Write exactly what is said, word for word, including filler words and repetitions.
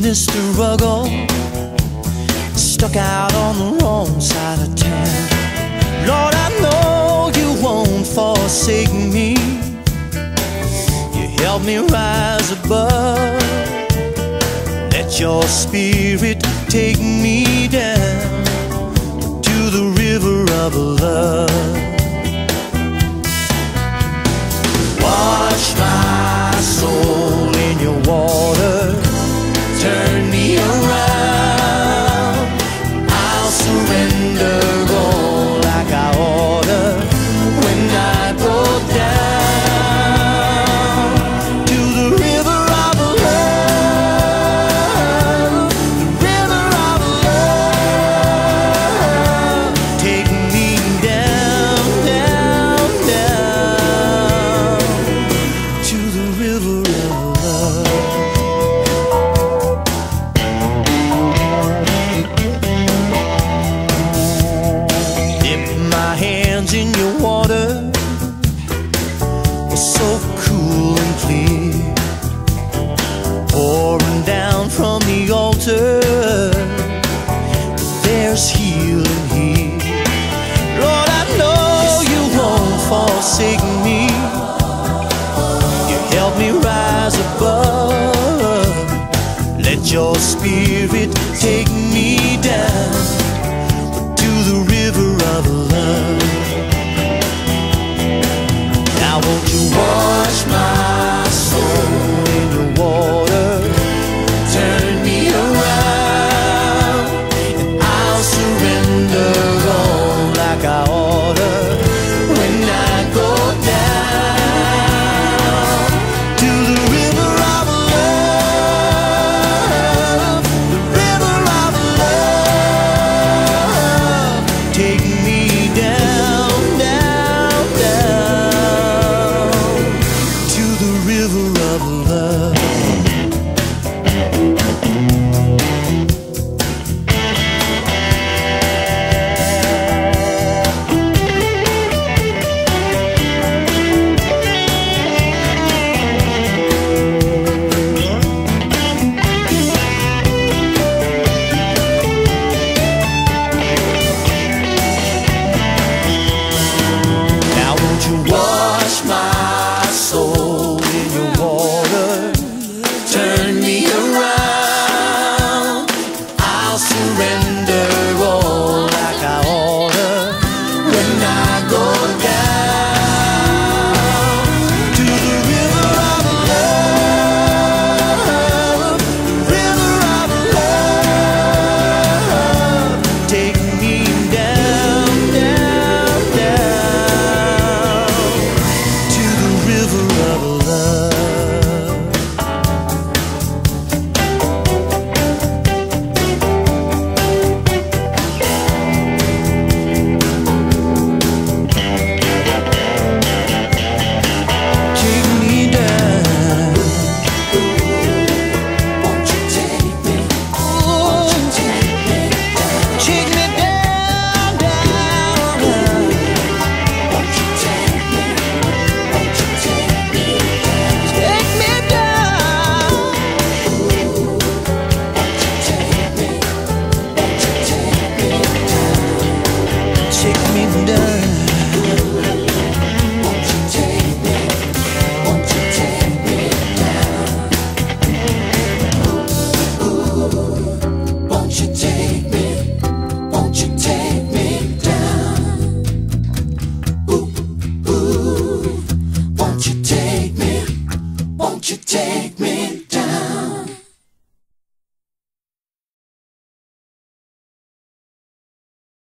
struggle, stuck out on the wrong side of town. Lord, I know you won't forsake me. You help me rise above. Let your spirit take me down to the river of love. Wash my soul in your water, turn me around. I'll surrender all like I oughta when I go down to the river of love, the river of love. Take me down, down, down to the river of love. In your water was so cool and clear, pouring down from the altar. There's healing here. Lord, I know you won't forsake me. You help me rise above. Let your spirit take me